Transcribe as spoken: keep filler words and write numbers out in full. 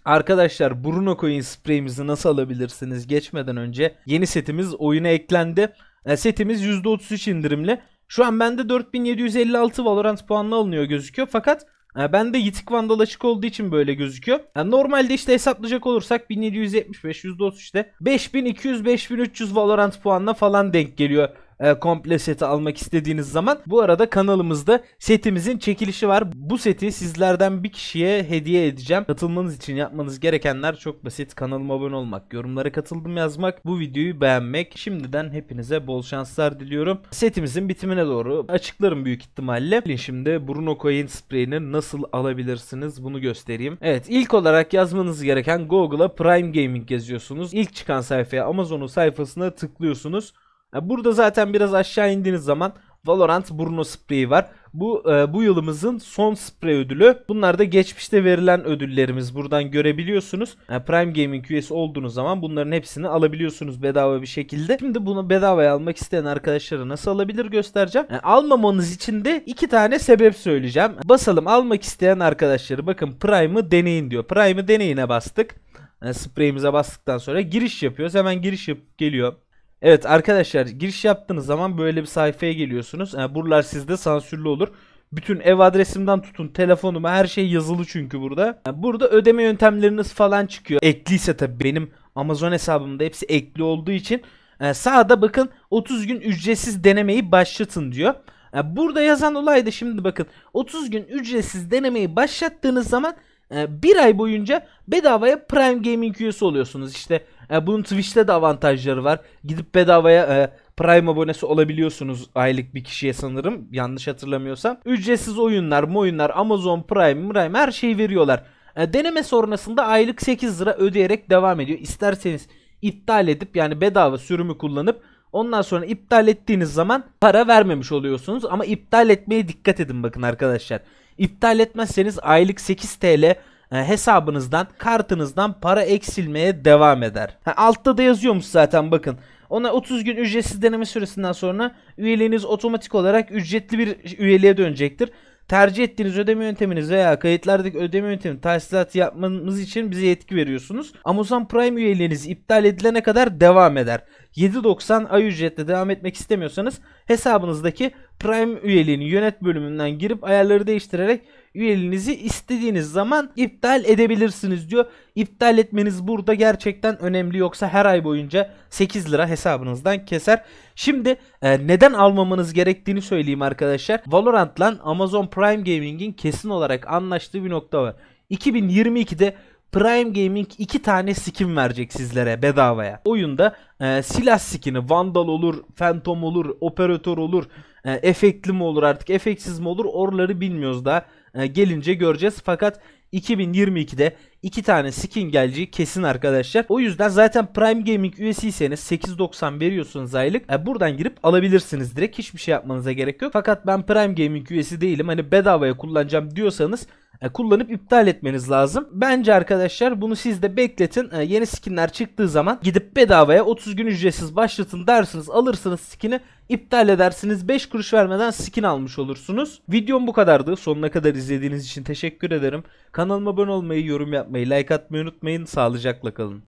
Arkadaşlar Bruno Coin spreyimizi nasıl alabilirsiniz geçmeden önce yeni setimiz oyuna eklendi. E, setimiz yüzde otuz üç indirimli. Şu an bende dört bin yedi yüz elli altı Valorant puanlı alınıyor gözüküyor. Fakat e, bende Yitik Vandal açık olduğu için böyle gözüküyor. E, normalde işte hesaplayacak olursak bin yedi yüz yetmiş beş yüzde otuz üçte beş bin iki yüz beş bin üç yüz Valorant puanına falan denk geliyor. E, komple seti almak istediğiniz zaman. Bu arada kanalımızda setimizin çekilişi var. Bu seti sizlerden bir kişiye hediye edeceğim. Katılmanız için yapmanız gerekenler çok basit. Kanalıma abone olmak, yorumlara katıldım yazmak, bu videoyu beğenmek. Şimdiden hepinize bol şanslar diliyorum. Setimizin bitimine doğru açıklarım büyük ihtimalle. Şimdi Bruno Coin spreyini nasıl alabilirsiniz bunu göstereyim. Evet, ilk olarak yazmanız gereken Google'a Prime Gaming yazıyorsunuz. İlk çıkan sayfaya, Amazon'un sayfasına tıklıyorsunuz. Burada zaten biraz aşağı indiğiniz zaman Valorant Bruno spreyi var. Bu e, bu yılımızın son sprey ödülü. Bunlar da geçmişte verilen ödüllerimiz. Buradan görebiliyorsunuz. E, Prime Gaming üyesi olduğunuz zaman bunların hepsini alabiliyorsunuz bedava bir şekilde. Şimdi bunu bedavaya almak isteyen arkadaşlara nasıl alabilir göstereceğim. E, almamanız için de iki tane sebep söyleyeceğim. Basalım, almak isteyen arkadaşları. Bakın Prime'ı deneyin diyor. Prime'ı deneyine bastık. E, spreyimize bastıktan sonra giriş yapıyoruz. Hemen giriş yapıp geliyor. Evet arkadaşlar, giriş yaptığınız zaman böyle bir sayfaya geliyorsunuz. Yani buralar sizde sansürlü olur. Bütün ev adresimden tutun telefonuma, her şey yazılı çünkü burada. Yani burada ödeme yöntemleriniz falan çıkıyor. Ekliyse tabii, benim Amazon hesabımda hepsi ekli olduğu için. Yani sağda bakın otuz gün ücretsiz denemeyi başlatın diyor. Yani burada yazan olay da şimdi bakın otuz gün ücretsiz denemeyi başlattığınız zaman bir ay boyunca bedavaya Prime Gaming üyesi oluyorsunuz. İşte e, bunun Twitch'te de avantajları var. Gidip bedavaya e, Prime abonesi olabiliyorsunuz aylık bir kişiye sanırım. Yanlış hatırlamıyorsam. Ücretsiz oyunlar, oyunlar, Amazon Prime, Prime her şeyi veriyorlar. E, deneme sonrasında aylık sekiz lira ödeyerek devam ediyor. İsterseniz iptal edip, yani bedava sürümü kullanıp ondan sonra iptal ettiğiniz zaman para vermemiş oluyorsunuz. Ama iptal etmeye dikkat edin bakın arkadaşlar. İptal etmezseniz aylık sekiz TL hesabınızdan, kartınızdan para eksilmeye devam eder. Ha, altta da yazıyormuş zaten bakın. Ona otuz gün ücretsiz deneme süresinden sonra üyeliğiniz otomatik olarak ücretli bir üyeliğe dönecektir. Tercih ettiğiniz ödeme yönteminiz veya kayıtlardaki ödeme yöntemi tahsilatı yapmanız için bize yetki veriyorsunuz. Amazon Prime üyeliğiniz iptal edilene kadar devam eder. yedi doksan ay ücretle devam etmek istemiyorsanız hesabınızdaki Prime üyeliğini yönet bölümünden girip ayarları değiştirerek üyeliğinizi istediğiniz zaman iptal edebilirsiniz diyor. İptal etmeniz burada gerçekten önemli, yoksa her ay boyunca sekiz lira hesabınızdan keser. Şimdi e, neden almamanız gerektiğini söyleyeyim arkadaşlar. Valorant'la Amazon Prime Gaming'in kesin olarak anlaştığı bir nokta var. iki bin yirmi ikide Prime Gaming iki tane skin verecek sizlere bedavaya. Oyunda e, silah skini, Vandal olur, Phantom olur, Operatör olur, e, efektli mi olur artık, efektsiz mi olur, oraları bilmiyoruz daha. E, gelince göreceğiz. Fakat iki bin yirmi ikide iki tane skin geleceği kesin arkadaşlar. O yüzden zaten Prime Gaming üyesiyseniz sekiz doksan veriyorsunuz aylık. E, buradan girip alabilirsiniz direkt. Hiçbir şey yapmanıza gerek yok. Fakat ben Prime Gaming üyesi değilim, hani bedavaya kullanacağım diyorsanız e, kullanıp iptal etmeniz lazım. Bence arkadaşlar bunu siz de bekletin. E, yeni skinler çıktığı zaman gidip bedavaya otuz gün ücretsiz başlatın dersiniz. Alırsınız skini, iptal edersiniz. beş kuruş vermeden skin almış olursunuz. Videom bu kadardı. Sonuna kadar izlediğiniz için teşekkür ederim. Kanalıma abone olmayı, yorum yapmayı, like atmayı unutmayın. Sağlıcakla kalın.